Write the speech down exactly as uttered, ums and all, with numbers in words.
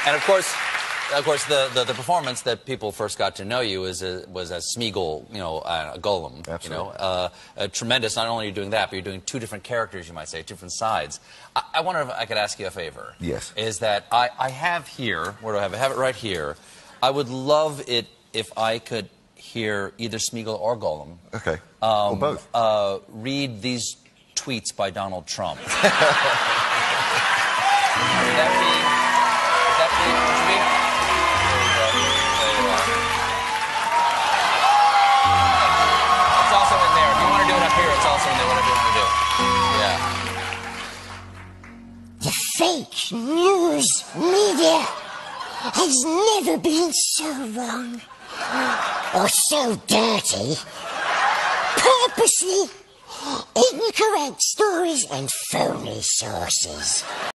And of course, of course, the, the, the performance that people first got to know you is a, was as Smeagol, you know, uh, Gollum. Absolutely. You know, uh, uh, tremendous. Not only are you doing that, but you're doing two different characters, you might say, different sides. I, I wonder if I could ask you a favor. Yes. Is that I, I have here, where do I have it? I have it right here. I would love it if I could hear either Smeagol or Gollum. Okay. Um, or both. Uh, read these tweets by Donald Trump. Would that be? Would that be? Would you be? There you are. It's also in there. If you want to do it up here, it's also in there. Whatever you want to do. Yeah. The fake news media has never been so wrong or so dirty. Purposely incorrect stories and phony sources.